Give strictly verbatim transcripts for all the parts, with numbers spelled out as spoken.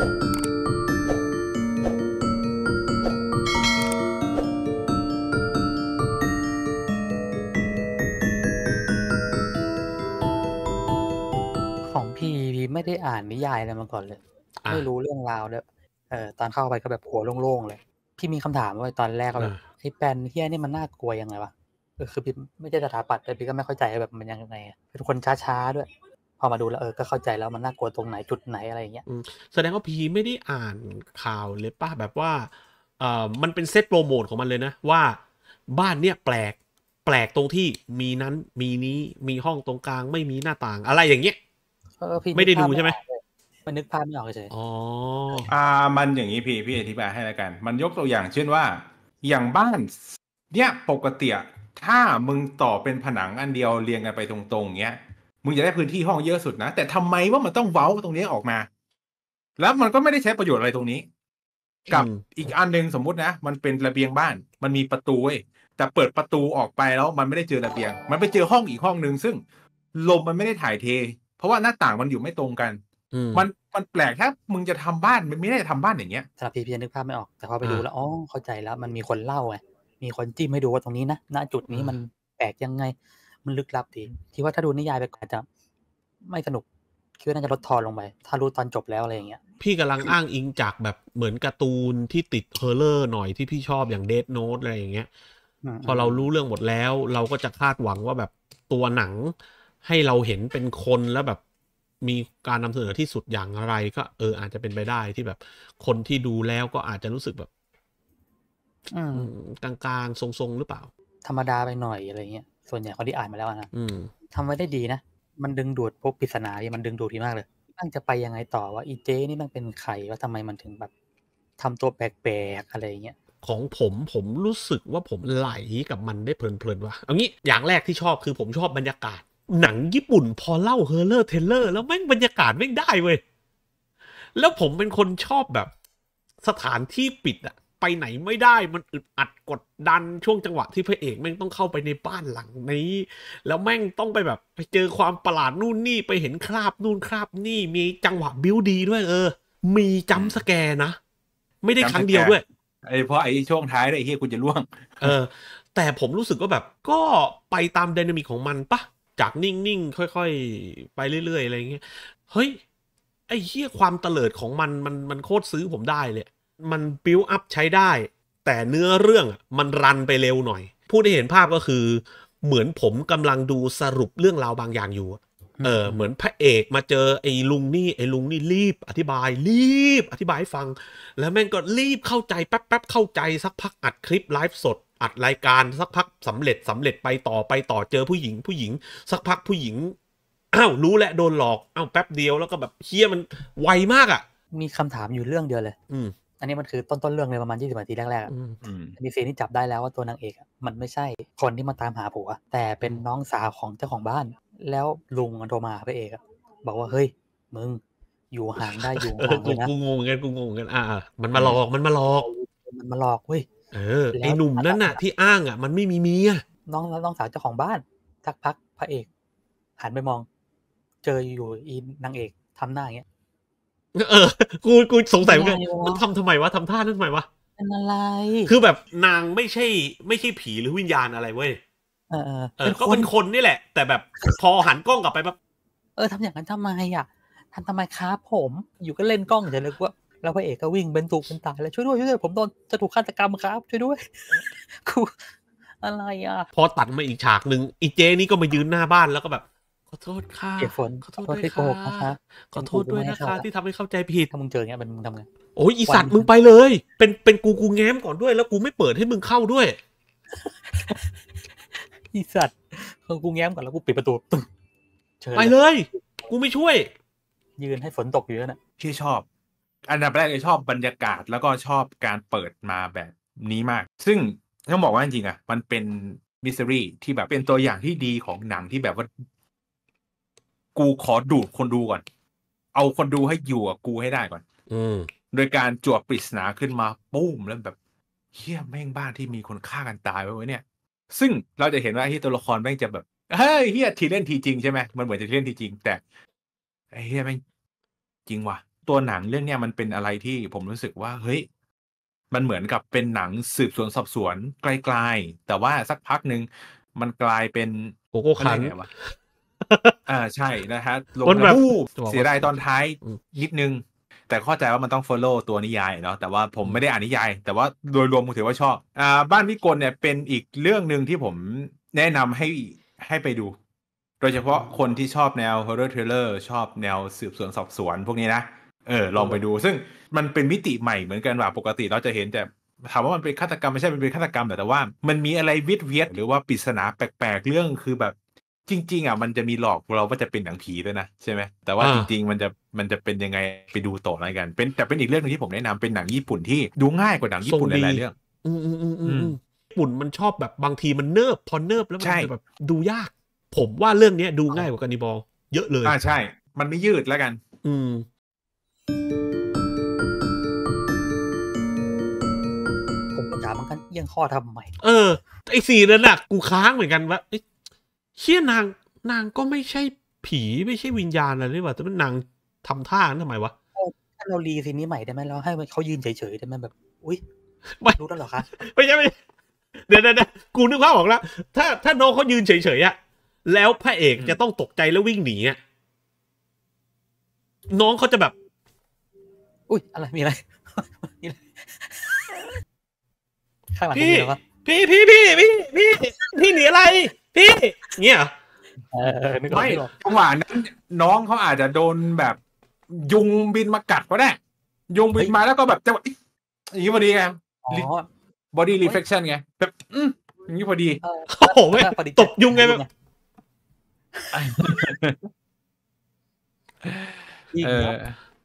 ของพี่พี่ไม่ได้อ่านนิยายอะไรมาก่อนเลยอ่ไม่ารู้เรื่องราวด้วยเออตอนเข้าไปก็แบบหัวโล่งๆเลย พี่มีคำถามว่าตอนแรกก็แบบอ่าไอ้แปลนเฮี้ยนี่มันน่ากลัวยังไงวะเออคือพี่ไม่ใช่สถาปัตย์เลยพี่ก็ไม่เข้าใจว่าแบบมันยังไงอะเป็นคนช้าๆด้วย พอมาดูแล้วเออก็เข้าใจแล้วมันน่ากลัวตรงไหนจุดไหนอะไรอย่างเงี้ยอืมแสดงว่าพีไม่ได้อ่านข่าวเลยป่ะแบบว่าเอ่อมันเป็นเซตโปรโมทของมันเลยนะว่าบ้านเนี่ยแปลกแปลกตรงที่มีนั้นมีนี้มีห้องตรงกลางไม่มีหน้าต่างอะไรอย่างเงี้ยเออพี่ไม่นึกภาพไม่ได้ดูใช่ไหมออกเลยมันนึกภาพไม่ออกเฉยอ๋ออ่ามันอย่างนี้พี่พี่อธิบายให้แล้วกันมันยกตัวอย่างเช่นว่าอย่างบ้านเนี่ยปกติอะถ้ามึงต่อเป็นผนังอันเดียวเรียงกันไปตรงๆเงี้ยมึงจะได้พื้นที่ห้องเยอะสุดนะแต่ทำไมว่ามันต้องเว้าตรงนี้ออกมา แล้วมันก็ไม่ได้ใช้ประโยชน์อะไรตรงนี้ กับอืมอีกอันหนึ่งสมมุตินะมันเป็นระเบียงบ้านมันมีประตูเว้ยแต่เปิดประตูออกไปแล้วมันไม่ได้เจอระเบียง มันไปเจอห้องอีกห้องหนึ่งซึ่งลมมันไม่ได้ถ่ายเท เพราะว่าหน้าต่างมันอยู่ไม่ตรงกันอืมมันมันแปลกถ้ามึงจะทำบ้านมันไม่ได้ทำบ้านอย่างเงี้ยๆสำหรับพี่พี่นึกภาพไม่ออกแต่พอไปดูอ่าแล้วอ๋อเข้าใจแล้วมันมีคนเล่าไงมีคนจิ้มให้ดูว่าตรงนี้นะณจุดนี้อ่ามัมันแปลกยังไง มันลึกลับดีคิดว่าถ้าดูนิยายไปก่อนอาจจะไม่สนุกคิดว่าน่าจะลดทอนลงไป ถ้ารู้ตอนจบแล้วอะไรอย่างเงี้ยพี่กำลังอ้างอิงจากแบบเหมือนการ์ตูนที่ติดเฮอร์เลอร์หน่อยที่พี่ชอบอย่างเดธโน้ตอะไรอย่างเงี้ยอืมพอเรารู้เรื่องหมดแล้ว เราก็จะคาดหวังว่าแบบตัวหนังให้เราเห็นเป็นคนแล้วแบบมีการนำเสนอที่สุดอย่างไรก็เอออาจจะเป็นไปได้ที่แบบคนที่ดูแล้วก็อาจจะรู้สึกแบบอืมอืมกลางๆทรงๆหรือเปล่าธรรมดาไปหน่อยอะไรเงี้ยส่วนใหญ่คนที่อ่านมาแล้วอะนะอืมทำไว้ได้ดีนะ มันดึงดูดพวกปริศนาที่มันดึงดูดดีมากเลยนั่งจะไปยังไงต่อว่าอีเจ๊นี่มันเป็นใครว่าทำไมมันถึงแบบทำตัวแปลกๆอะไรเงี้ยของผมผมรู้สึกว่าผมไหลกับมันได้เพลินๆว่ะเอางี้อย่างแรกที่ชอบคือผมชอบบรรยากาศ หนังญี่ปุ่นพอเล่าเฮอร์เลอร์เทเลอร์แล้วแม่งบรรยากาศแม่งได้เว้ยแล้วผมเป็นคนชอบแบบสถานที่ปิดอะไปไหนไม่ได้มันอึดอัดกดดันช่วงจังหวะที่พระเอกแม่งต้องเข้าไปในบ้านหลังนี้แล้วแม่งต้องไปแบบไปเจอความประหลาดนู่นนี่ไปเห็นคราบนู่นคราบนี่มีจังหวะบิวดีด้วยเออ มีจัมป์สแกร์นะ ไม่ได้ครั้งเดียวด้วยไอ้เพราะไอ้ช่วงท้ายไอ้เฮียคุณจะล่วงเออ แต่ผมรู้สึกว่าแบบก็ไปตามไดนามิกของมันปะจากนิ่งๆ ค่อยๆ ไปเรื่อยๆ อะไรเงี้ย เฮ้ย ไอ้เหี้ยความเตลิดของมันมันมันโคตรซื้อผมได้เลย มันบิวอัพใช้ได้ แต่เนื้อเรื่องมันรันไปเร็วหน่อย ผู้ได้เห็นภาพก็คือ เหมือนผมกำลังดูสรุปเรื่องราวบางอย่างอยู่ เออ เหมือนพระเอกมาเจอไอ้ลุงนี่ไอ้ลุงนี่รีบอธิบายรีบอธิบายให้ฟัง แล้วแม่งก็รีบเข้าใจแป๊บแป๊บเข้าใจสักพักอัดคลิปไลฟ์สดอัดรายการสักพักสำเร็จสำเร็จไปต่อไปต่อเจอผู้หญิงผู้หญิงสักพักผู้หญิงอ้าวรู้แหละโดนหลอกอ้าวแป๊บเดียวแล้วก็แบบเฮียมันไวมากอ่ะมีคำถามอยู่เรื่องเดียวเลยอืมอันนี้มันคือต้นต้นเรื่องเลยประมาณยี่สิบนาทีแรกๆอะอืมอืมมีซีนที่จับได้แล้วว่าตัวนางเอกอะมันไม่ใช่คนที่มาตามหาผัวแต่เป็นน้องสาวของเจ้าของบ้าน แล้วลุงมันโทรมาหาพระเอกอะบอกว่าเฮ้ยมึงอยู่ห่างได้อยู่เออห่างกูเลยนะกูงงเหมือนกันกูงงเหมือนกันอ่าอ่ามันมาหลอกมันมาหลอกมันมาหลอกเว้ยเออแล้วไอ้หนุ่มนั่นน่ะ ที่อ้างอ่ะมันไม่มีเมียน้องน้องสาวเจ้าของบ้านสักพักพระเอก หันไปมอง เจออยู่อีนางเอกทำหน้าอย่างเงี้ยเออ กูกูสงสัยเหมือนกันอะไรวะมันทำทำไมวะทำท่านั้นทำไมวะเป็นอะไรคือแบบนางไม่ใช่ไม่ใช่ผีหรือวิญญาณอะไรเว้ยเออเออเออก็เป็นคนนี่แหละ แต่แบบพอหันกล้องกลับไปแบบเออทำอย่างนั้นทำไมอ่ะทำทำไมครับผม อยู่ก็เล่นกล้องเฉยเลยว่าแล้วพระเอกก็วิ่งเป็นตุเป็นตายเลยช่วยด้วยช่วยด้วยผมโดนจะถูกฆาตกรรมครับช่วยด้วย กูอะไรอ่ะพอตัดมาอีกฉากหนึ่งอีเจนี่ก็มายืนหน้าบ้านแล้วก็แบบ ขอโทษค่ะเปียกฝนขอโทษขอโทษด้วยที่โกค่ะหกนะคะขอโทษด้วยนะคะที่ทำให้เข้าใจผิดถ้ามึงเจออย่างเงี้ยเป็นมึงทำไงโอ้ยอีสัตว์วันมึงไปเลย เป็นเป็นกูกูแง้มก่อนด้วย แล้วกูไม่เปิดให้มึงเข้าด้วยอีสัตว์คือกูแง้มก่อนแล้วกูปิดประตูตึ้งเชิญไปเลยเลย กูไม่ช่วยยืนให้ฝนตกอยู่นั่นน่ะที่ชอบ อันดับแรกเลยชอบบรรยากาศแล้วก็ชอบการเปิดมาแบบนี้มาก ซึ่งต้องบอกว่าจริงๆอ่ะมันเป็นมิสซิรี่ที่แบบเป็นตัวอย่างที่ดีของหนังที่แบบว่า กูขอดูดคนดูก่อน เอาคนดูให้อยู่กับกูให้ได้ก่อนอืมโดยการจั่วปริศนาขึ้นมาปุ้มแล้วแบบเฮี้ยแม่งบ้านที่มีคนฆ่ากันตายไว้ไว้เนี่ย ซึ่งเราจะเห็นว่าที่ตัวละครแม่งจะแบบเฮ้ยเฮี้ยทีเล่นทีจริงใช่ไหมมันเหมือนจะทีเล่นทีจริง แต่ไอ้เฮี้ยแม่งจริงว่ะตัวหนังเรื่องเนี้ยมันเป็นอะไรที่ผมรู้สึกว่าเฮ้ยมันเหมือนกับเป็นหนังสืบสวนสอบสวนไกลๆแต่ว่าสักพักหนึ่งมันกลายเป็นโกโก้เขาคัเรียนกไงวะ อ่าใช่นะฮะลงมันแบบบู๊จะบอกว่าเสียดายตอนท้ายอืมนิดนึง แต่เข้าใจว่ามันต้อง follow ตัวนิยายเนาะแต่ว่าผมอืมไม่ได้อ่านนิยาย แต่ว่าโดยรวมผมถือว่าชอบอ่าบ้านวิกลเนี่ยเป็นอีกเรื่องหนึ่งที่ผมแนะนำให้ให้ไปดู โดยเฉพาะคนที่ชอบแนว horror thriller ชอบแนวสืบสวนสอบสวนพวกนี้นะเออลองไปดู ซึ่งมันเป็นมิติใหม่เหมือนกันว่าปกติเราจะเห็นแต่ถามว่ามันเป็นฆาตกรรมไม่ใช่มันเป็นฆาตกรรมแต่แต่ว่ามันมีอะไรวิดเวียดหรือว่าปริศนาแปลกๆเรื่องคือแบบจริงๆอ่ะมันจะมีหลอกเราว่าจะเป็นหนังผีด้วยนะใช่ไหมแต่ว่าอ่าจริงๆมันจะมันจะเป็นยังไงไปดูต่ออะไรกันเป็นแต่เป็นอีกเรื่องนึงที่ผมแนะนำเป็นหนังญี่ปุ่นที่ดูง่ายกว่าหนังญี่ปุ่นหลายๆเรื่องอืมอืมอืมอืมอืมอืมญี่ปุ่นมันชอบแบบบางทีมันเนิบพอเนิบแล้วมันใช่จะแบบดูยาก ผมว่าเรื่องเนี้ยดูง่ายกว่ากันนิบอลเยอะเลยอ่าใช่ มันไม่ยืดแล้วกันอืมผมก็ถามมันกันเอียงข้อทำไมเออ ไอ้สีนั้นน่ะกูค้างเหมือนกันว่าเอ้ยเชี่ยนางนางก็ไม่ใช่ผีไม่ใช่วิญญาณอะไรนี่หว่าแต่มันนางทำท่านั้นทำไมวะถ้าเรารีซีนนี้ใหม่ได้ไหมเราให้เขายืนเฉยๆได้ไหมแบบ อุ้ยไม่รู้แล้วเหรอคะไม่ใช่ไม่ใช่เดี๋ยวเดี๋ยวเดี๋ยวกูนึกภาพออกแล้ว ถ้าถ้าน้องเขายืนเฉยๆอะแล้วพระเอกอืมจะต้องตกใจแล้ววิ่งหนีอะน้องเขาจะแบบอุ้ยอะไรมีอะไร มีอะไรข้างหลังพี่มีอะไรวะพี่พี่พี่พี่พี่พี่หนีอะไร พี่เงี้ยเหรอเออนึกออกไม่นึกออกจังหวะนั้นน้องเขาอาจจะโดนแบบยุงบินมากัดก็ได้ ยุงบินมาแล้วก็แบบจังหวะอิ๊ะอย่างนี้พอดีไงอ๋อ body reflection ไงแบบอืมอย่างนี้พอดีเออโอ้โหไม่พอดีตบยุงไงแบบอีกเอแล้อว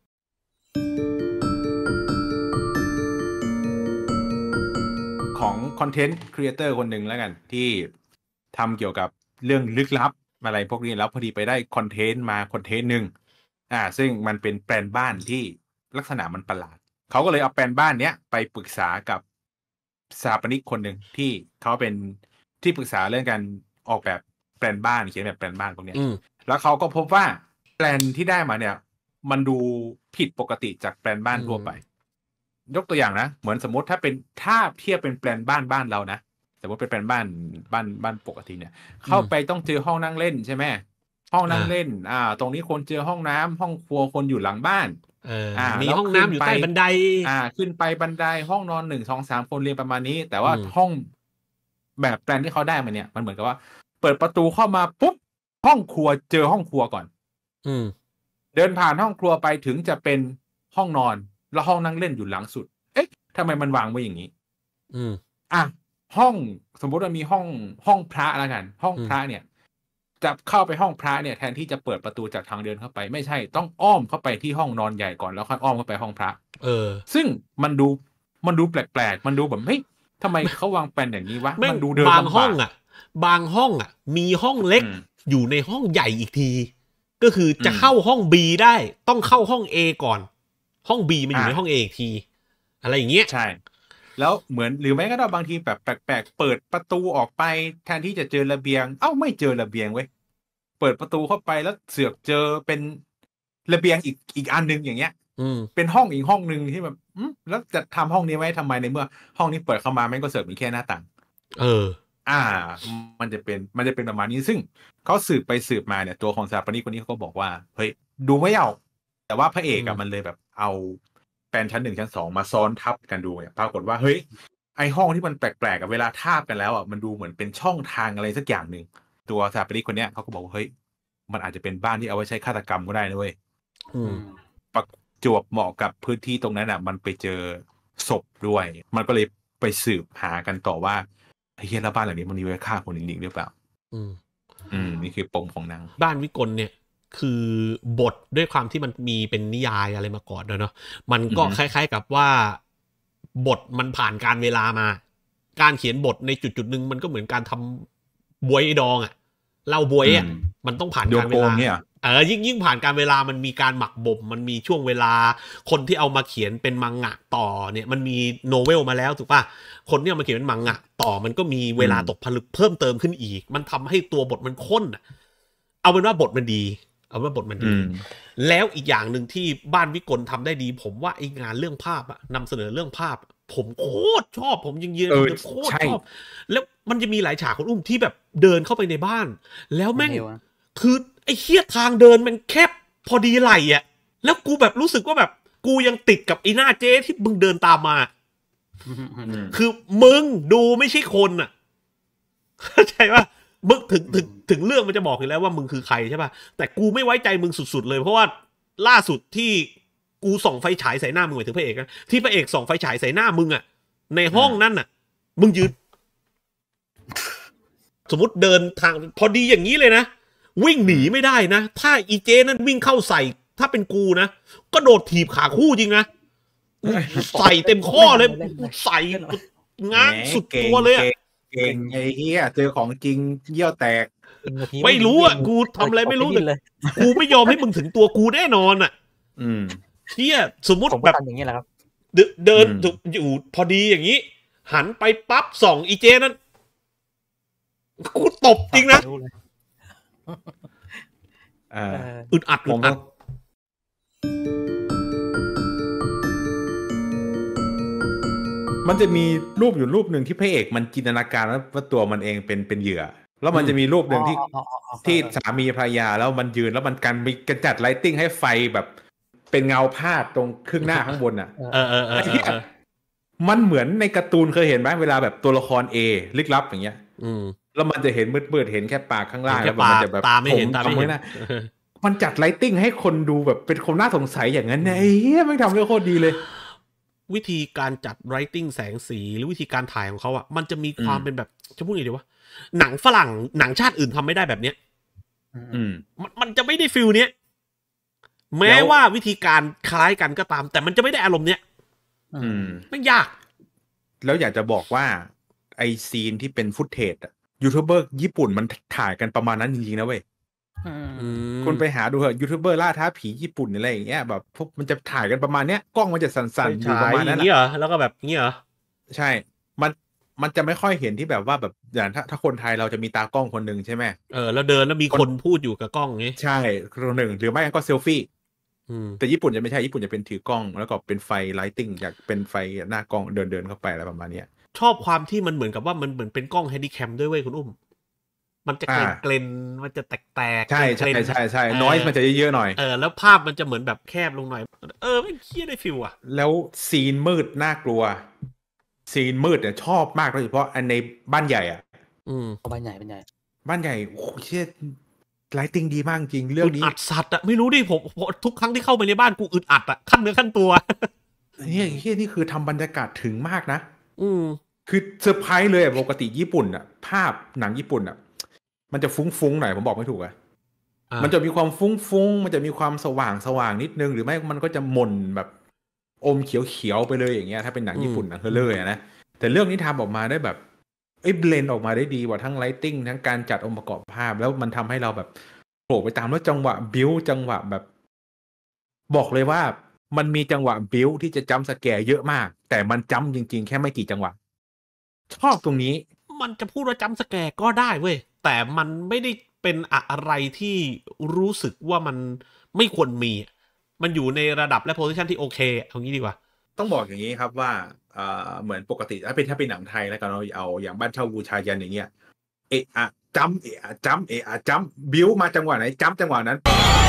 ของคอนเทนต์ครีเอเตอร์คนหนึ่งแล้วกัน ที่ทำเกี่ยวกับเรื่องลึกลับอะไรพวกนี้แล้วพอดีไปได้คอนเทนต์มาคอนเทนต์หนึ่งอ่า ซึ่งมันเป็นแปลนบ้านที่ลักษณะมันประหลาด เขาก็เลยเอาแปลนบ้านเนี้ยไปปรึกษากับสถาปนิกคนหนึ่งที่เขาเป็นที่ปรึกษาเรื่องการออกแบบแปลนบ้านเขียนแบบแปลนบ้านพวกเนี้ยอืมแล้วเขาก็พบว่าแปลนที่ได้มาเนี่ย มันดูผิดปกติจากแปลนบ้านอืมทั่วไป ยกตัวอย่างนะ เหมือนสมมติถ้าเป็นถ้าเทียบเป็นแปลนบ้านบ้านเรานะสมมติเป็นแปลนบ้านบ้านบ้านปกติเนี่ย เข้าไปต้องเจอห้องนั่งเล่นใช่ไหมห้องนั่งเล่น อ่า ตรงนี้คนเจอห้องน้ำห้องครัวคนอยู่หลังบ้านเอออ่ามีแล้วห้องน้ำอยู่ขึ้นไปใต้บันไดอ่า ขึ้นไปบันไดห้องนอนหนึ่งสองสามคนเรียงประมาณนี้ แต่ว่าอืมห้องแบบแปลนที่เขาได้มาเนี่ย มันเหมือนกับว่า เปิดประตูเข้ามาปุ๊บห้องครัวเจอห้องครัวก่อนอืมเดินผ่านห้องครัวไปถึงจะเป็นห้องนอนแล้วห้องนั่งเล่นอยู่หลังสุด เอ๊ะทำไมมันวางไว้อย่างนี้อืมอ่ะห้องสมมติว่ามีห้องห้องพระแล้วกัน ห้องอืมพระเนี่ย จะเข้าไปห้องพระเนี่ยแทนที่จะเปิดประตูจากทางเดินเข้าไปไม่ใช่ต้องอ้อมเข้าไปที่ห้องนอนใหญ่ก่อนแล้วค่อยอ้อมเข้าไปห้องพระเออซึ่งมันดูมันดูแปลกๆมันดูแบบเฮ้ยทำไมเขาวางแปลนอย่างนี้วะแม่งมันดูเดินบางลำห้บาองกอ่ะ บางห้องอ่ะ มีห้องเล็กอืมอยู่ในห้องใหญ่อีกที ก็คือจะอืมเข้าห้อง B ได้ต้องเข้าห้อง A ก่อน ห้อง B มันอยู่อ่าในห้อง A อีกที อะไรอย่างเงี้ยใช่ แล้วเหมือนหรือไม่ก็ได้บางทีแบบแปลกๆเปิดประตูออกไปแทนที่จะเจอระเบียง เอ้าไม่เจอระเบียงเว้ยเปิดประตูเข้าไปแล้วเสือกเจอเป็นระเบียงอีกอีกอันนึงอย่างเงี้ยอืมเป็นห้องอีกห้องนึงที่แบบอืมแล้วจะทำห้องนี้ไว้ทำไมในเมื่อ ห้องนี้เปิดเข้ามาแม่งก็เสิร์ฟมีแค่หน้าต่างเอออ่า มันจะเป็นมันจะเป็นประมาณนี้ซึ่งเขาสืบไปสืบมาเนี่ยตัวของสถาปนิกคนนี้เขาก็บอกว่าเฮ้ยดูไม่เอาแต่ว่าพระเอกอะอืมมันเลยแบบเอาแปลนชั้นหนึ่งชั้นสองมาซ้อนทับกันดูเนี่ยปรากฏว่าเฮ้ยไอห้องที่มันแปลกๆกับเวลาทาบกันแล้วอ่ะมันดูเหมือนเป็นช่องทางอะไรสักอย่างหนึ่งตัวสถาปนิกคนเนี้ยเขาก็บอกว่าเฮ้ยมันอาจจะเป็นบ้านที่เอาไว้ใช้ฆาตกรรมก็ได้นะเว้ยอืมประจวบเหมาะกับพื้นที่ตรงนั้นอ่ะ มันไปเจอศพด้วย มันก็เลยไปสืบหากันต่อว่าไอ้เฮียแล้วบ้านหลังนี้มันมีไว้ฆ่าคนจริงๆหรือเปล่าอืมอืมนี่คือปมของหนังบ้านวิกลเนี่ย คือบทด้วยความที่มันมีเป็นนิยายอะไรมาก่อนเนอะมันก็อือฮึคล้ายๆกับว่าบทมันผ่านการเวลามา การเขียนบทในจุดจุดๆหนึ่งมันก็เหมือนการทำบวยดองอะเล่าบวยอะอืมมันต้องผ่านโยการเวโกลางเนี่ยเออยิ่งยิ่งผ่านการเวลามันมีการหมักบ่มมันมีช่วงเวลา คนที่เอามาเขียนเป็นมังงะต่อเนี่ยมันมีโนเวลมาแล้วถูกป่ะคนที่เอามาเขียนเป็นมังงะต่อมันก็มีเวลาอืมตกผลึกเพิ่มเติมขึ้นอีก มันทำให้ตัวบทมันข้นอะเอาเป็นว่าบทมันดีเอาว่าบทมันดีแล้วอีกอย่างหนึ่งที่บ้านวิกลทำได้ดีผมว่าไอ้งานเรื่องภาพอะนำเสนอเรื่องภาพผมโคตรชอบผมยังยืนโคตรชอบแล้วมันจะมีหลายฉากคนอุ้มที่แบบเดินเข้าไปในบ้านแล้วแม่งคือไอ้เหี้ยทางเดินมันแคบพอดีไหลอะแล้วกูแบบรู้สึกว่าแบบกูยังติดกับไอ้หน้าเจ๊ที่มึงเดินตามมาคือมึงดูไม่ใช่คนอะเข้าใจป่ะมึงถึงถึงถึงเรื่องมันจะบอกอยู่แล้วว่ามึงคือใครใช่ป่ะแต่กูไม่ไว้ใจมึงสุดๆเลยเพราะว่าล่าสุดที่กูส่องไฟฉายใส่หน้ามึงหมายถึงพระเอกนะที่พระเอกส่องไฟฉายใส่หน้ามึงอะในห้องนั่นน่ะมึงยืนสมมติเดินทางพอดีอย่างนี้เลยนะวิ่งหนีไม่ได้นะถ้าอีเจนั่นวิ่งเข้าใส่ถ้าเป็นกูนะก็โดดถีบขาคู่จริงนะใส่เต็มข้อเลยใส่ง้างสุดตัวเลยอะเก่งไอ้เหี้ยเจอของจริงเยี่ยวแตกไม่รู้อ่ะกูทำอะไรไม่รู้เลยกูไม่ยอมให้มึงถึงตัวกูแน่นอนอ่ะอืมเหี้ยสมมุติแบบอย่างนี้แหละครับเดินอยู่พอดีอย่างนี้หันไปปั๊บส่องอีเจนั่นกูตบจริงนะอึดอัดอึดอัดมันจะมีรูปอยู่รูปหนึ่งที่พระเอกมันจินตนาการว่าตัวมันเองเป็นเป็นเหยื่อแล้วมันจะมีรูปหนึ่งที่ที่สามีภรรยาแล้วมันยืนแล้วมันกันมีกระจัดไลท์ติ้งให้ไฟแบบเป็นเงาพาดตรงครึ่งหน้าข้างบนอ่ะเออเออเออมันเหมือนในการ์ตูนเคยเห็นไหมเวลาแบบตัวละคร A ลึกลับอย่างเงี้ยแล้วมันจะเห็นมืดๆเห็นแค่ปากข้างล่างแล้วมันจะแบบตาไม่เห็นตาไม่เห็นมันจัดไลท์ติ้งให้คนดูแบบเป็นคนน่าสงสัยอย่างนั้นไอ้เหี้ยมันทำได้โคตรดีเลยวิธีการจัดไรติ้งแสงสีหรือวิธีการถ่ายของเขาอ่ะมันจะมีความเป็นแบบจะพูดยังไงดีวะหนังฝรั่งหนังชาติอื่นทำไม่ได้แบบเนี้ยมันมันจะไม่ได้ฟิลเนี้ยแม้ว่าวิธีการคล้ายกันก็ตามแต่มันจะไม่ได้อารมณ์เนี้ยไม่ยากแล้วอยากจะบอกว่าไอซีนที่เป็นฟุตเทจอะยูทูบเบอร์ญี่ปุ่นมันถ่ายกันประมาณนั้นจริงๆนะเว้ยคุณไปหาดูเถอะยูทูบเบอร์ล่าท้าผีญี่ปุ่นอะไรอย่างเงี้ยแบบพวกมันจะถ่ายกันประมาณเนี้ยกล้องมันจะสั่นๆอยู่ประมาณนั้นนี้เหรอแล้วก็แบบนี้เหรอใช่มันมันจะไม่ค่อยเห็นที่แบบว่าแบบอย่างถ้าถ้าคนไทยเราจะมีตากล้องคนหนึ่งใช่ไหมเออแล้วเดินแล้วมีคนพูดอยู่กับกล้องนี้ใช่คนหนึ่งหรือไม่ก็เซลฟี่แต่ญี่ปุ่นจะไม่ใช่ญี่ปุ่นจะเป็นถือกล้องแล้วก็เป็นไฟไลท์ติ้งอยากเป็นไฟหน้ากล้องเดินเดินเข้าไปอะไรประมาณนี้ชอบความที่มันเหมือนกับว่ามันเหมือนเป็นกล้องแฮนดี้แคมด้วยเว้ยคุณอุ้มมันจะเกลนเกลนมันจะแตกๆใช่ใช่ใช่ใช่น้อยมันจะเยอะๆหน่อยเออแล้วภาพมันจะเหมือนแบบแคบลงหน่อยเออไม่เคี้ยได้ฟิลอ่ะแล้วซีนมืดน่ากลัวซีนมืดเนี่ยชอบมากโดยเฉพาะอันในบ้านใหญ่อ่ะอืมบ้านใหญ่บ้านใหญ่บ้านใหญ่โอ้เชี่ยไลท์ติ้งดีมากจริงเรื่องนี้อัดสัตว์อ่ะไม่รู้ดิผมทุกครั้งที่เข้าไปในบ้านกูอึดอัดอ่ะขั้นเนื้อขั้นตัวเนี่ยเฮียนี่คือทำบรรยากาศถึงมากนะอืมคือเซอร์ไพรส์เลยปกติญี่ปุ่นอ่ะภาพหนังญี่ปุ่นอ่ะมันจะฟุ้งๆหน่อยผมบอกไม่ถูกอ่ะมันจะมีความฟุ้งๆมันจะมีความสว่างสว่างนิดนึงหรือไม่มันก็จะหม่นแบบอมเขียวๆไปเลยอย่างเงี้ยถ้าเป็นหนังญี่ปุ่นหนังเฮอร์เรอร์นะแต่เรื่องนี้ทำออกมาได้แบบเอ้ยเบลนด์ออกมาได้ดีกว่าทั้งไลท์ติ้งทั้งการจัดองค์ประกอบภาพแล้วมันทำให้เราแบบโผล่ไปตามแล้วจังหวะบิ้วจังหวะแบบบอกเลยว่ามันมีจังหวะบิ้วที่จะจัมป์สแกร์เยอะมากแต่มันจัมป์จริงๆแค่ไม่กี่จังหวะชอบตรงนี้มันจะพูดว่าจัมป์สแกร์ก็ได้เว้ยแต่มันไม่ได้เป็นอะไรที่รู้สึกว่ามันไม่ควรมีมันอยู่ในระดับและโพสิชันที่โอเคเอางี้ดีกว่าต้องบอกอย่างนี้ครับว่าอ่าเหมือนปกติถ้าเป็นถ้าเป็นหนังไทยแล้วกันเราเอาอย่างบ้านเช่าบูชายันอย่างเงี้ยเอะอะจัมป์เอะอะจัมป์เอะอะจัมป์บิ้วมาจังหวะไหนจัมป์จังหวะนั้น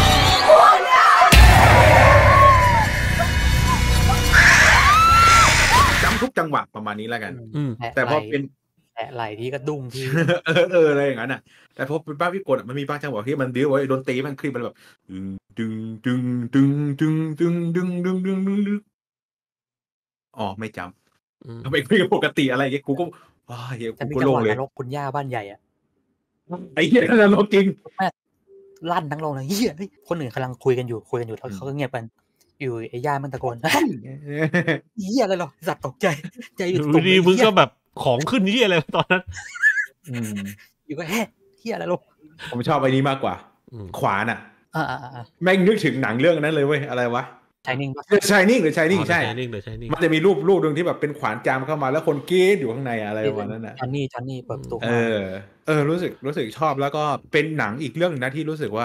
จัมป์ทุกจังหวะประมาณนี้แล้วกันแต่พอเป็นแอะไหลที่กระดุ้งที่เออเอออะไรอย่างนั้นอ่ะแต่พอเป็นบ้านพี่กดมันมีบ้างจังหวะที่มันบิ้วไว้ดนตรีมันคลิปมันแบบดึงดึงดึงดึงดึงดึงดึงดึงดึงดึงอ๋อไม่จำทำไมคุยปกติอะไรอย่างเงี้ยกูก็ว้าเฮียกูก็โล่งเลยคุณย่าบ้านใหญ่อ่ะไอ้เหี้ยนั่นโลกจริงแม่ลั่นทั้งโรงเลยเฮียคนอื่นกำลังคุยกันอยู่คุยกันอยู่แล้วเขาก็เงียบกันอยู่ไอ้ย่ามันตะโกนเฮียอะไรหรอสัตว์ตกใจใจอยู่ตรงนี้มึงก็แบบของขึ้นเฮียอะไรตอนนั้นอยู่ก็แฮ่เฮียอะไรหรอผมชอบไอ้นี้มากกว่าขวานอ่ะอ่าแม่งนึกถึงหนังเรื่องนั้นเลยเว้ยอะไรวะชายนิ่งหรือชายนิ่งหรือชายนิ่งใช่มันจะมีรูปรูปนึงที่แบบเป็นขวานจามเข้ามาแล้วคนกรี๊ดอยู่ข้างในอะไรประมาณนั้นน่ะจอนนี่จอนนี่เปิดประตูเออเออรู้สึกรู้สึกชอบแล้วก็เป็นหนังอีกเรื่องนึงนะที่รู้สึกว่า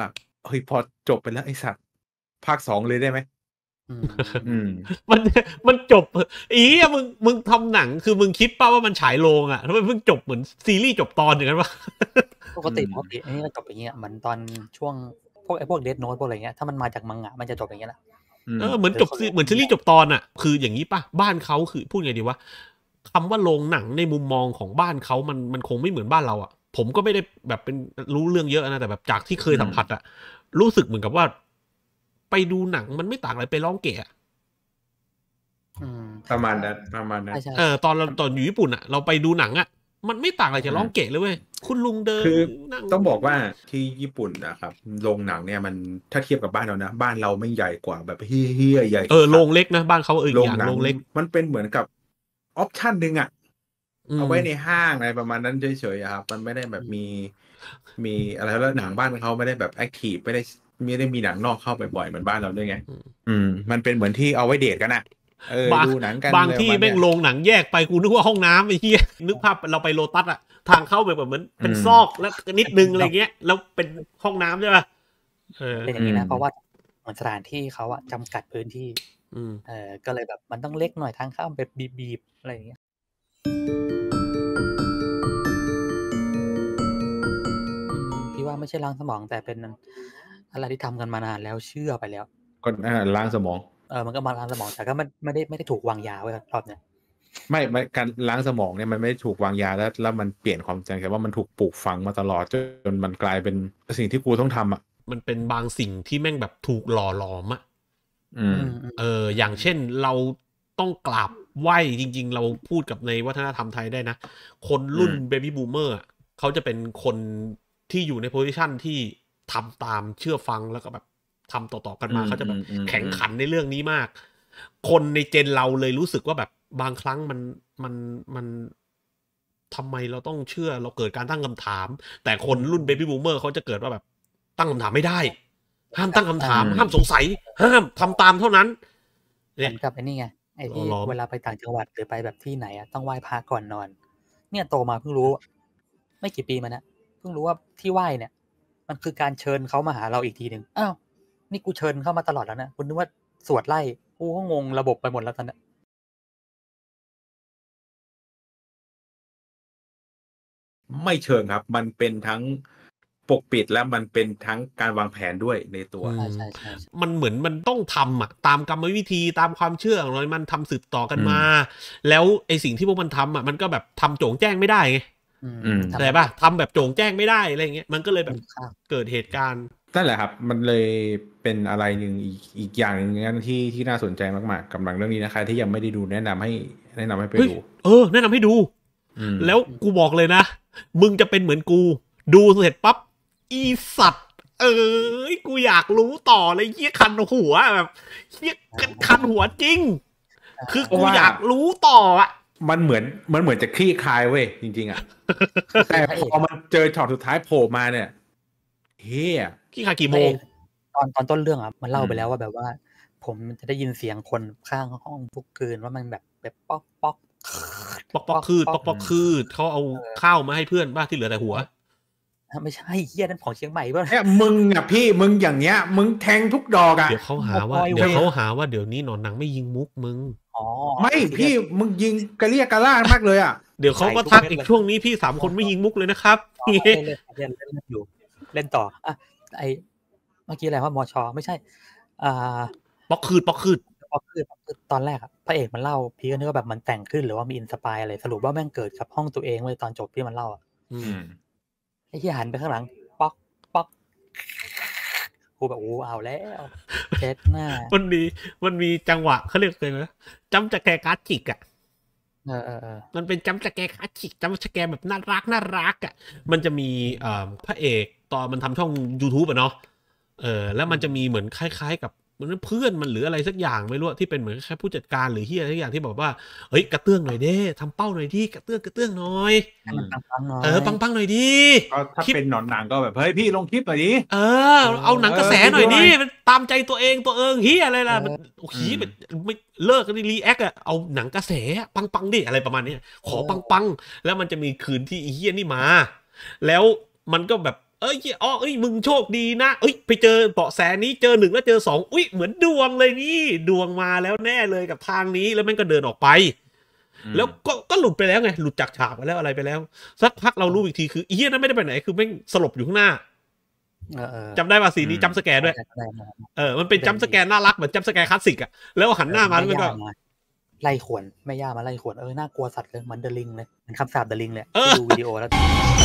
เฮ้ยพอจบไปแล้วไอสัตว์ภาคสองเลยได้ไหมอืมอืมมันมันจบอีอะมึงมึงทำหนังคือมึงคิดป่ะว่ามันฉายโรงอ่ะทำไมเพิ่งจบเหมือนซีรีส์จบตอนอย่างนั้นวะปกติอืมปกติอันนี้ก็จบอย่างเงี้ยเหมือนตอนช่วงพวกไอ้พวกเดธโน้ตพวกอะไรเงี้ยถ้ามันมาจากมังงะมันจะจบอย่างเงี้ยแหละเออเหมือนจบซีเหมือนซีรีส์จบตอนอ่ะคืออย่างนี้ป่ะบ้านเขาคือพูดไงดีวะคำว่าโรงหนังในมุมมองของบ้านเขามันมันคงไม่เหมือนบ้านเราอ่ะผมก็ไม่ได้แบบเป็นรู้เรื่องเยอะนะแต่แบบจากที่เคยสัมผัสอ่ะรู้สึกเหมือนกับว่า ไปดูหนังมันไม่ต่างอะไรไปร้องเกะอืมประมาณนั้นประมาณนั้นใช่ใช่เออตอนเราตอนอยู่ญี่ปุ่นอ่ะเราไปดูหนังอ่ะมันไม่ต่างอะไรจากร้องเกะเลยเว้ยคุณลุงเดินคือนั่งต้องบอกว่าที่ญี่ปุ่นนะครับโรงหนังเนี่ยมันถ้าเทียบกับบ้านเรานะบ้านเราไม่ใหญ่กว่าแบบเฮี้ยๆใหญ่เออโรงเล็กนะบ้านเขาเออโรอง ย่างหนังโรงเล็กมันเป็นเหมือนกับออปชั่นหนึ่งอะมเอาไว้ในห้างอะไรประมาณนั้นเฉยๆอะครับมันไม่ได้แบบมีมีอะไรแล้วหนังบ้านเขาไม่ได้แบบแอคทีฟไม่ได้ไม่ได้มีหนังนอกเข้าไปบ่อยเหมือนบ้านเราด้วยไงอืมอืม มันเป็นเหมือนที่เอาไว้เดทกันอะเออบางดูหนังกันบางที่อะไรประณแม่งเนี้ยโรงหนังแยกไปกูนึกว่าห้องน้ำไอ้เหี้ยนึกภาพเราไปโลตัสอะทางเข้าแบบเหมือนเป็นอืมซอกแล้วนิดนึงอะไรเงี้ยแล้วเป็นห้องน้ำใช่ป่ะเออเป็นอย่างนี้อืนะมเพราะว่าเหมือนสถานที่เขาอะจำกัดพื้นที่อืมเออก็เลยแบบมันต้องเล็กหน่อยทางเข้าแบบบีบๆอะไรอย่างเงี้ยอืมพี่ว่าไม่ใช่ล้างสมองแต่เป็นอะไรที่ทำกันมานานแล้วเชื่อไปแล้วก็อ่าล้างสมองเออมันก็มาล้างสมองแต่ก็ไม่ไม่ได้ไม่ได้ถูกวางยาไว้รอบเนี้ยไม่ไม่การล้างสมองเนี่ยมันไม่ได้ถูกวางยาแล้วแล้วมันเปลี่ยนความจำแต่ว่ามันถูกปลูกฝังมาตลอดจนมันกลายเป็นสิ่งที่กูต้องทำอ่ะมันเป็นบางสิ่งที่แม่งแบบถูกหล่อหลอมอะอืมอืมอืมเอออย่างเช่นเราต้องกราบไหว้จริง ๆ เราพูดกับในวัฒนธรรมไทยได้นะ คนรุ่นอืมเบบี้บูมเมอร์เขาจะเป็นคนที่อยู่ในโพสิชันที่ทำตามเชื่อฟังแล้วก็แบบทำต่อๆกันมาเขาจะแบบแข็งขันในเรื่องนี้มาก คนในเจนเราเลยรู้สึกว่าแบบบางครั้งมันมันมันทำไมเราต้องเชื่อเราเกิดการตั้งคำถาม แต่คนรุ่นเบบี้บูมเมอร์เขาจะเกิดว่าแบบตั้งคำถามไม่ได้ ห้ามตั้งคำถาม ห้ามสงสัย ห้ามทำตามเท่านั้นเหมือนกับไอ้นี่ไงไอ้ที่หล่อๆเวลาไปต่างจังหวัดหรือไปแบบที่ไหนอะต้องไหว้พระก่อนนอน เนี่ยโตมาเพิ่งรู้ ไม่กี่ปีมานะเพิ่งรู้ว่าที่ไหว้เนี่ย มันคือการเชิญเขามาหาเราอีกทีหนึ่งอ้าวนี่กูเชิญเข้ามาตลอดแล้วนะคุณนึกว่าสวดไล่กูก็งงระบบไปหมดแล้วตอนนี้ไม่เชิงครับ มันเป็นทั้งปกปิดและมันเป็นทั้งการวางแผนด้วยในตัวอืมใช่ใช่ใช่ใช่มันเหมือนมันต้องทำอ่ะตามกรรมวิธีตามความเชื่อของเรามันทำสืบต่อกันอืมมา แล้วไอสิ่งที่พวกมันทำอ่ะมันก็แบบทำโจงแจ้งไม่ได้ไงอืมอืมทำเข้าใจป่ะทำแบบโจงแจ้งไม่ได้อะไรเงี้ยมันก็เลยแบบครับเกิดเหตุการณ์นั่นแหละครับ มันเลยเป็นอะไรหนึ่งอีกอีกอย่างหนึงนั้นที่ที่น่าสนใจมากๆกับหนังเรื่องนี้นะคะที่ยังไม่ได้ดูแนะนำให้แนะนำให้ไปเฮ้ยดูเออแนะนำให้ดูอืมแล้วกูบอกเลยนะ มึงจะเป็นเหมือนกู ดูเสร็จปั๊บอีสัตว์ เออกูอยากรู้ต่อเลยเหี้ยคันหัวแบบเหี้ยคันหัวจริง คือกูอยากรู้ต่ออ่ะมันเหมือนมันเหมือนจะคลี่คลายเว้ยจริงๆอ่ะ แต่พอมันเจอช็อตสุดท้ายโผล่มาเนี่ยเฮียขี้ขากี่โมงตอนตอนต้นเรื่องอ่ะมันเล่าอืมไปแล้วว่าแบบว่า ผมจะได้ยินเสียงคนข้างห้องทุกคืนว่ามันแบบแบบป๊อกป๊อกปอกปอกคืดปอกปอกคืดเขาเอาข้าวมาให้เพื่อนบ้าที่เหลือแต่หัวไม่ใช่เฮียนั่นของเชียงใหม่ป่ะเนี่ยมึงอ่ะพี่มึงอย่างเงี้ย มึงแทงทุกดอกอ่ะเดี๋ยวเขาหาว่าปล่อยไว้เดี๋ยวเขาหาว่าเดี๋ยวนี้หนอนหนังไม่ยิงมุกมึงอ๋อไม่พี่มึงยิงกระเรียกกระล่ามากเลยอ่ะเดี๋ยวเขาก็ทักอีกช่วงนี้พี่สามคนไม่ยิงมุกเลยนะครับอ๋อเล่นเล่นเล่นเล่นเล่นอยู่ เล่นต่ออ่ะไอเมื่อกี้อะไรว่ามอชอไม่ใช่ อ่าปอกคืดปอกคืดพอคือคือตอนแรกอะพระเอกมันเล่าพี่ก็นึกว่าแบบมันแต่งขึ้นหรือว่ามีอินสปายอะไรสรุปว่าแม่งเกิดกับห้องตัวเองเลยตอนจบที่มันเล่าอะอืมไอ้ที่หันไปข้างหลังป๊อกป๊อกกูแบบโอ้เอาแล้วเจ็ดหน้ามันมีมันมีจังหวะเขาเรียกอะไรนะจำจะแกการ์ดจิกอ่ะเออเออเออมันเป็นจำจะแกการ์ดจิกจำจะแกแบบน่ารักน่ารักอ่ะมันจะมีเอ่อพระเอกตอนมันทำช่อง YouTube อ่ะเนาะเออแล้วมันจะมีเหมือนคล้ายๆกับเหมือนเพื่อนมันหรืออะไรสักอย่างไม่รู้ที่เป็นเหมือนแค่ผู้จัดการหรือเฮียอะไรสักอย่างที่บอกว่าเฮ้ยกระเตื้องหน่อยเด้ทำเป้าหน่อยดิกระเตื้องกระเตื้องหน่อยให้มันปังๆหน่อยเออปังปังหน่อยดิก็ถ้าคลิปเป็นหนอนหนังก็แบบเฮ้ยพี่ลงคลิปหน่อยดิเออ เอาหนังกระแสหน่อยดิเออมันตามใจตัวเองตัวเองเฮียอะไรล่ะมันโอ้โหอืมมันไม่เลิกกันดิรีแอคอะเอาหนังกระแสปังปังดิอะไรประมาณเนี้ยขอปังปังแล้วมันจะมีคืนที่อีเฮียนี่มา แล้วมันก็แบบเอ้ยอ๋อเอ้ยมึงโชคดีนะเอ้ยไปเจอเบาะแสนี้เจอหนึ่งแล้วเจอสองอุ้ยเหมือนดวงเลยนี่ดวงมาแล้วแน่เลยกับทางนี้แล้วมันก็เดินออกไปแล้วก็ก็หลุดไปแล้วไงหลุดจากฉากไปแล้วอะไรไปแล้วสักพักเรารู้อีกทีคืออีเหี้ยนั้นไม่ได้ไปไหนคือแม่งสลบอยู่ข้างหน้าจำได้ป่ะซีนี้จัมป์สแกร์ด้วยเออมันเป็นจัมป์สแกร์น่ารักเหมือนจัมป์สแกร์คลาสสิกอ่ะแล้วหันหน้ามาแล้วมันก็ไล่ขวนแม่ย่ามาไล่ขวนเออน่ากลัวสัตว์เลยมันเดลิงเลยมันคำสาปเดลิงเลยดูวิดีโอแล้ว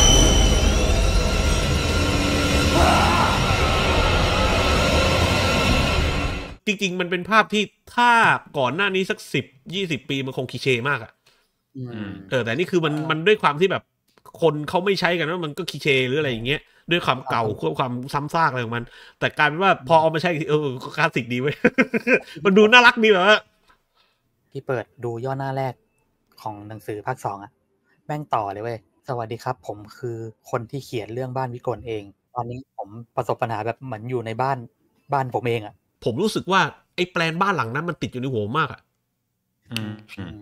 จริงๆมันเป็นภาพที่ถ้าก่อนหน้านี้สักสิบยี่สิบปีมันคงคลีเช่มากอ่ะเออแต่นี่คือมันมันด้วยความที่แบบคนเขาไม่ใช้กันว่ามันก็คลีเช่หรืออะไรอย่างเงี้ยด้วยความเก่าความซ้ำซากอะไรของมันแต่กลายเป็นว่าพอเอามาใช้เออคลาสสิกดีเว้ย มันดูน่ารักดีแบบว่าพี่เปิดดูย่อหน้าแรกของหนังสือภาคสองอ่ะแม่งต่อเลยเว้ยสวัสดีครับผมคือคนที่เขียนเรื่องบ้านวิกลเองตอนนี้ผมประสบปัญหาแบบเหมือนอยู่ในบ้านบ้านผมเองอ่ะผมรู้สึกว่าไอ้แปลนบ้านหลังนั้นมันติดอยู่ในหัวมากอ่ะอืม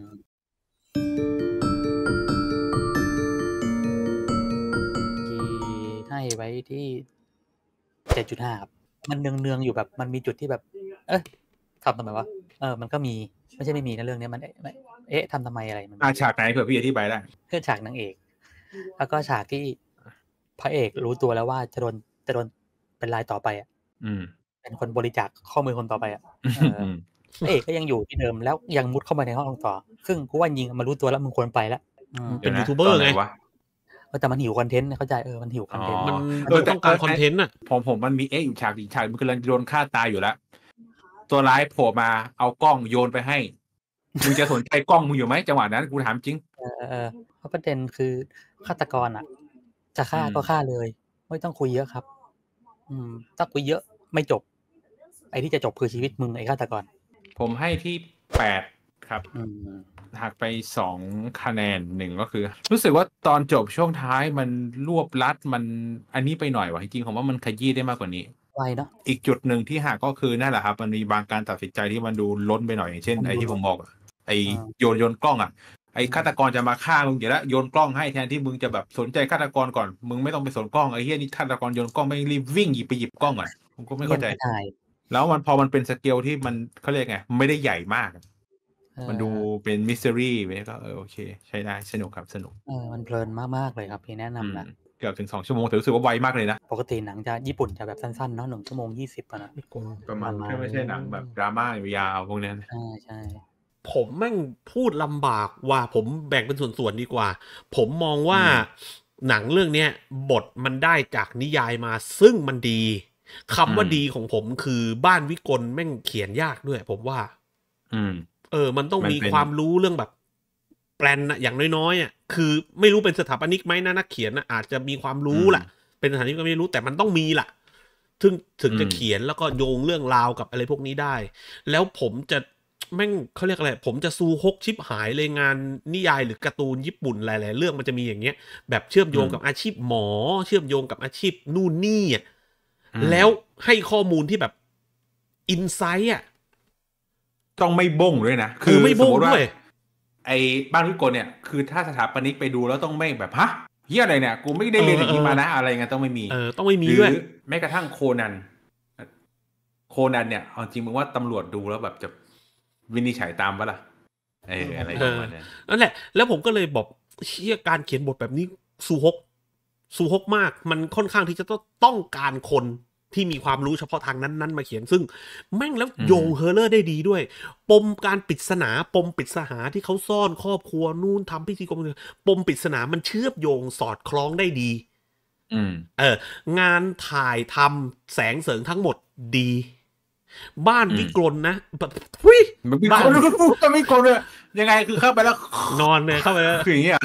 ที่ให้ไว้ที่ เจ็ดจุดห้า ครับมันเนืองๆอยู่แบบมันมีจุดที่แบบเอ๊ะทำทำไมวะเออมันก็มีไม่ใช่ไม่มีนะเรื่องนี้มันเอ๊ะทำทำไมอะไรมันอ่าฉากไหนเผื่อพี่อธิบายได้เพื่อฉากนางเอกแล้วก็ฉากที่พระเอกรู้ตัวแล้วว่าจะโดนจะโดนเป็นรายต่อไปอ่ะเป็นคนบริจาคข้อมูลคนต่อไปอ่ะพระเอกก็ยังอยู่ที่เดิมแล้วยังมุดเข้ามาในห้องต่อซึ่งกูว่ายิงมารู้ตัวแล้วมึงควรไปแล้วเป็นยูทูบเบอร์ไงแต่มันหิวคอนเทนต์เข้าใจเออมันหิวคอนเทนต์มันต้องการคอนเทนต์อ่ะผมผมมันมีเอ๊ะอยู่ฉากอีกฉากมันกำลังโดนฆ่าตายอยู่แล้วตัวร้ายโผล่มาเอากล้องโยนไปให้มึงจะสนใจกล้องมึงอยู่ไหมจังหวะนั้นกูถามจริงเออเพราะประเด็นคือฆาตกรอ่ะจะฆ่าก็ฆ่าเลยไม่ต้องคุยเยอะครับอืมถ้าคุยเยอะไม่จบไอ้ที่จะจบคือชีวิตมึงไอ้ฆาตกรผมให้ที่แปดครับหักไปสองคะแนนหนึ่งก็คือรู้สึกว่าตอนจบช่วงท้ายมันรวบรัดมันอันนี้ไปหน่อยว่ะจริงๆผมว่ามันขยี้ได้มากกว่านี้ไวเนาะอีกจุดหนึ่งที่หักก็คือนั่นแหละครับมันมีบางการตัดสินใจที่มันดูล้นไปหน่อยอย่างเช่นไอ้ที่ผมบอกไอ้โยนโยนกล้องอ่ะไอ้ฆาตกรจะมาฆ่ามึงอยู่แล้วโยนกล้องให้แทนที่มึงจะแบบสนใจฆาตกรก่อนมึงไม่ต้องไปสนกล้องไอ้เหี้ยนี่ฆาตกรโยนกล้องไม่รีบวิ่งหยิบไปหยิบกล้องอ่ะผมก็ไม่เข้าใจแล้วมันพอมันเป็นสเกลที่มันเขาเรียกไงไม่ได้ใหญ่มากมันดูเป็นมิส t ตอรี่ไปก็เออโอเคใช้ได้สนุกครับสนุกเออมันเพลินมากๆเลยครับพี่แนะนำนะเกือบถึงสองชั่วโมงแต่รู้สึกว่าไวมากเลยนะปกติหนังจะญี่ปุ่นจะแบบสั้นๆเนาะหนึ่งชั่วโมงยี่สิบป่ะนะประมาณไม่ใช่หนังแบบดราม่ายาวพวกนั้นใช่ใช่ผมแม่งพูดลำบากว่าผมแบ่งเป็นส่วนๆดีกว่าผมมองว่าหนังเรื่องนี้บทมันได้จากนิยายมาซึ่งมันดีคำว่าดีของผมคือบ้านวิกลแม่งเขียนยากด้วยผมว่าอืมเออมันต้องมีความรู้เรื่องแบบแปลนนะอย่างน้อยๆอ่ะคือไม่รู้เป็นสถาปนิกไหมนะนักเขียนนะอาจจะมีความรู้แหละเป็นสถาปนิกก็ไม่รู้แต่มันต้องมีล่ะถึงถึงจะเขียนแล้วก็โยงเรื่องราวกับอะไรพวกนี้ได้แล้วผมจะแม่งเขาเรียกอะไรผมจะซูฮกชิบหายเลยงานนิยายหรือการ์ตูนญี่ปุ่นหลายๆเรื่องมันจะมีอย่างเงี้ยแบบเชื่อมโยงกับอาชีพหมอเชื่อมโยงกับอาชีพนู่นนี่อ่ะแล้วให้ข้อมูลที่แบบอินไซต์อ่ะต้องไม่บ้งด้วยนะคือไม่บ้งด้วยไอ้บ้านวิกลเนี่ยคือถ้าสถาปนิกไปดูแล้วต้องไม่แบบฮะเฮียอะไรเนี่ยกูไม่ได้เรียนอย่างนี้มานะอะไรเงี้ยต้องไม่มีเออต้องไม่มีด้วยหรือแม้กระทั่งโคนันโคนันเนี่ยเอาจริงมึงว่าตำรวจดูแล้วแบบจะวินิจฉัยตามปะล่ะเอออะไรประมาณนั้นนั่นแหละแล้วผมก็เลยบอกเชี่ยการเขียนบทแบบนี้ซูฮกซูฮกมากมันค่อนข้างที่จะต้องการคนที่มีความรู้เฉพาะทางนั้นๆมาเขียนซึ่งแม่งแล้วโยงเฮอร์เลอร์ได้ดีด้วยปมการปริศนาปมปริศนาที่เขาซ่อนครอบครัวนู่นทำพิธีกรรมปมปริศนามันเชื่อมโยงสอดคล้องได้ดีเอองานถ่ายทำแสงเสริงทั้งหมดดีบ้านวิกลนะแบบทุยบ้านวิกลเลยยังไงคือเข้าไปแล้วนอนเลยเข้าไปแล้วคืออย่างเงี้ย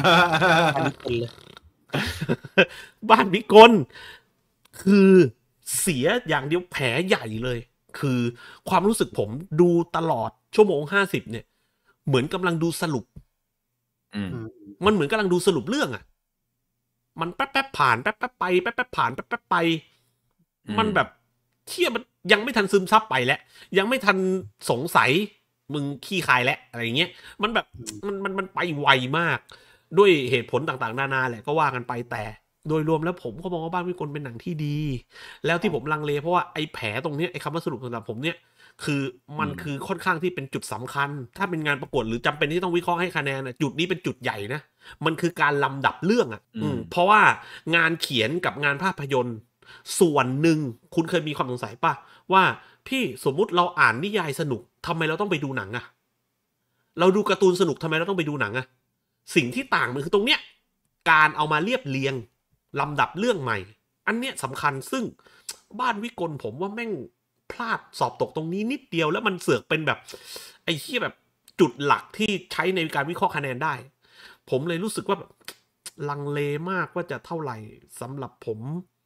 บ้านวิกลคือเสียอย่างเดียวแผลใหญ่เลยคือความรู้สึกผมดูตลอดชั่วโมงห้าสิบเนี่ยเหมือนกำลังดูสรุปมันเหมือนกำลังดูสรุปเรื่องอ่ะมันแป๊บแป๊บผ่านแป๊บแป๊บไปแป๊บแป๊บผ่านแป๊บแป๊บไปมันแบบเที่ยมันยังไม่ทันซึมซับไปแล้วยังไม่ทันสงสัยมึงขี้คายแล้วอะไรเงี้ยมันแบบมันมันมันไปไวมากด้วยเหตุผลต่างๆนานาแหละก็ว่ากันไปแต่โดยรวมแล้วผมก็มองว่าบ้านวิกลเป็นหนังที่ดี แล้วที่ผมลังเลเพราะว่าไอ้แผลตรงเนี้ยไอ้คำว่าสรุปสำหรับผมเนี่ยคือมันคือค่อนข้างที่เป็นจุดสำคัญ ถ้าเป็นงานประกวดหรือจำเป็นที่ต้องวิเคราะห์ให้คะแนนนะจุดนี้เป็นจุดใหญ่นะมันคือการลำดับเรื่องอ่ะอืมเพราะว่างานเขียนกับงานภาพยนตร์ส่วนหนึ่งคุณเคยมีความสงสัยป่ะว่าพี่สมมุติเราอ่านนิยายสนุกทำไมเราต้องไปดูหนังอ่ะเราดูการ์ตูนสนุกทำไมเราต้องไปดูหนังอ่ะสิ่งที่ต่างมันคือตรงเนี้ยการเอามาเรียบเรียงลำดับเรื่องใหม่อันเนี้ยสำคัญซึ่งบ้านวิกลผมว่าแม่งพลาดสอบตกตรงนี้นิดเดียวแล้วมันเสือกเป็นแบบไอ้เหี้ยแบบจุดหลักที่ใช้ในการวิเคราะห์คะแนนได้ผมเลยรู้สึกว่าแบบลังเลมากว่าจะเท่าไหร่สำหรับผม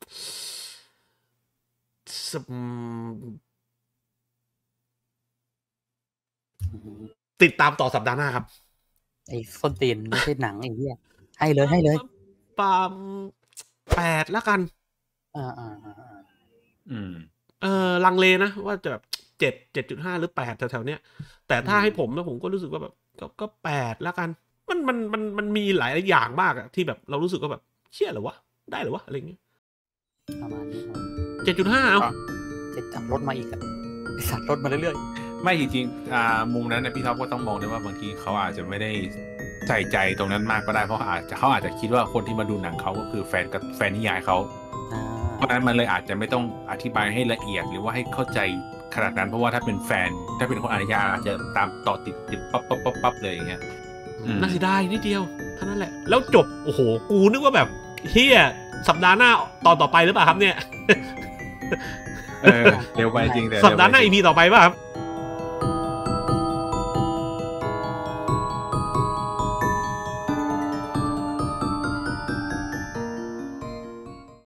ติดตามต่อสัปดาห์หน้าครับไอ้ส้นตีนไม่ใช่หนังไอ้เหี้ยให้เลยให้เลยปามแปดแล้วกันอ่าอ่าอ่าอืมเออลังเลนะว่าจะแบบเจ็ดเจ็ดจุดห้าหรือแปดแถวๆเนี้ยแต่ถ้าให้ผมนะผมก็รู้สึกว่าแบบก็ก็แปดแล้วกันมันมันมันมันมีหลายอย่างมากอะที่แบบเรารู้สึกว่าแบบเชี่ยเหรอวะได้เหรอวะอะไรเงี้ยประมาณนี้เจ็ดจุดห้าเอาเจ็ดจับรถมาอีกอะไอสัตว์รถมาเรื่อยๆไม่จริงๆอ่ามุมนั้นนะพี่ท็อปก็ต้องมองด้วยว่าบางทีเขาอาจจะไม่ได้ใส่ใจตรงนั้นมากก็ได้เพราะอาจจะเขาอาจจะคิดว่าคนที่มาดูหนังเขาก็คือแฟนกับแฟนนิยายเขาเพราะนั้นมันเลยอาจจะไม่ต้องอธิบายให้ละเอียดหรือว่าให้เข้าใจขนาดนั้นเพราะว่าถ้าเป็นแฟนถ้าเป็นคนอ่านนิยายอาจจะตามต่อติดติดปั๊บปั๊บปั๊บปั๊บเลยอย่างเงี้ยน่าเสียดายนิดเดียวเท่านั้นแหละแล้วจบโอ้โหกูนึกว่าแบบเฮียสัปดาห์หน้าตอนต่อไปหรือเปล่าครับเนี่ยเออเร็วไปจริงเลยสัปดาห์หน้าอีพีต่อไปป่ะครับ